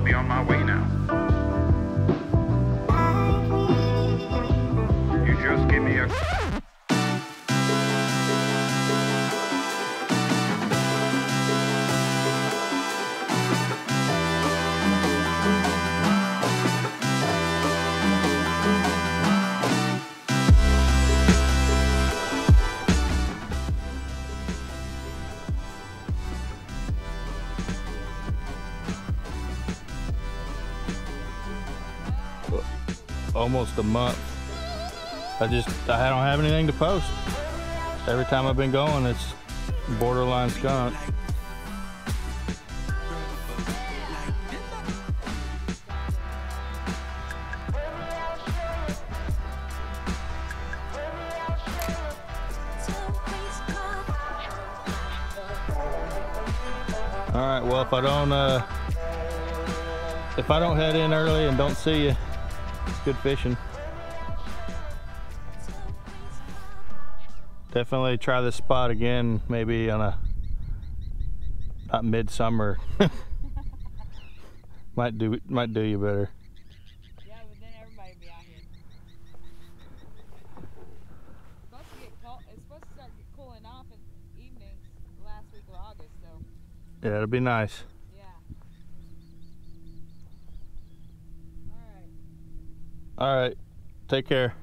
I'll be on my way now. You just give me a... Almost a month. I don't have anything to post. Every time I've been going, it's borderline skunk. All right, well, if I don't head in early and don't see you, it's good fishing. Definitely try this spot again, maybe on not midsummer. might do you better. Yeah, but then everybody will be out here. It's supposed to start cooling off in evenings last week of August, so. Yeah, it'll be nice. Yeah. All right. Take care.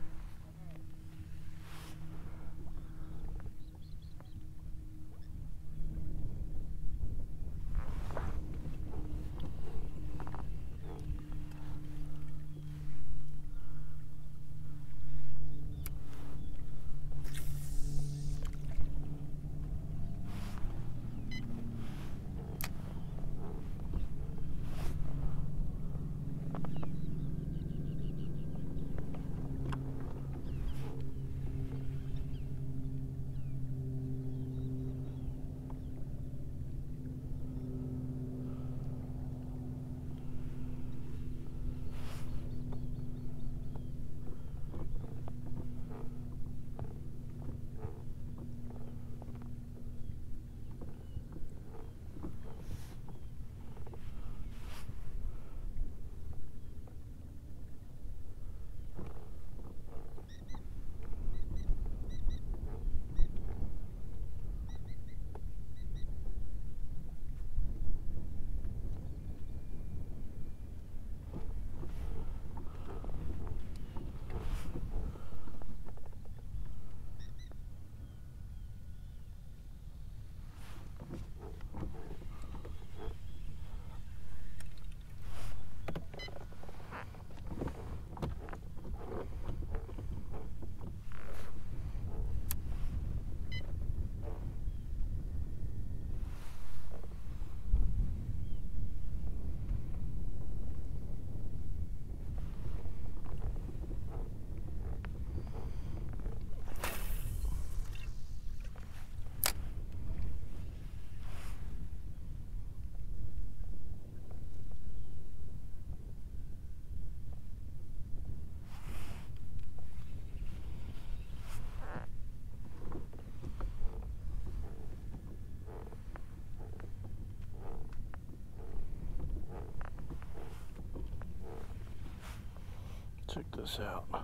Check this out. I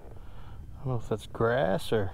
don't know if that's grass or...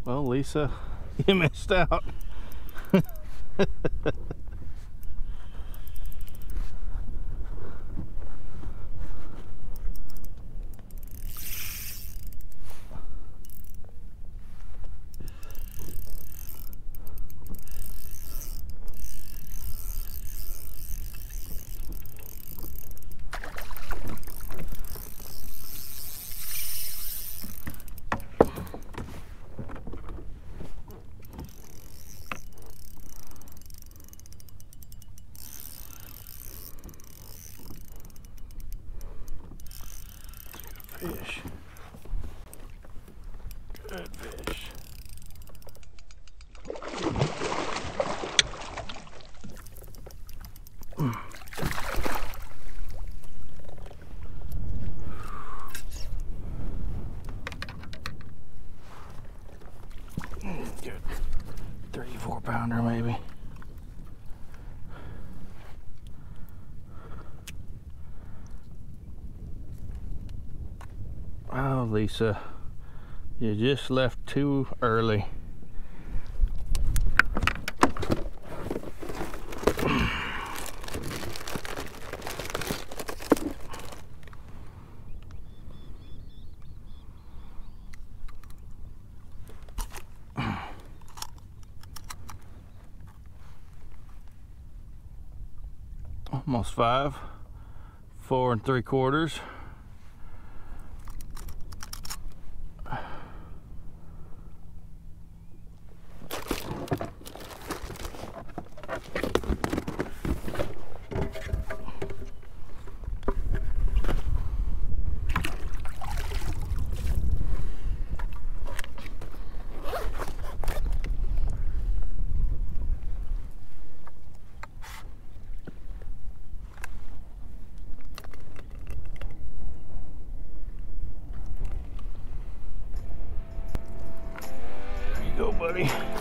Well, Lisa, you missed out. Fish. Good fish. Good. 3-4 pounder maybe. Oh, Lisa, you just left too early. Almost 5, 4 3/4. There you go, buddy.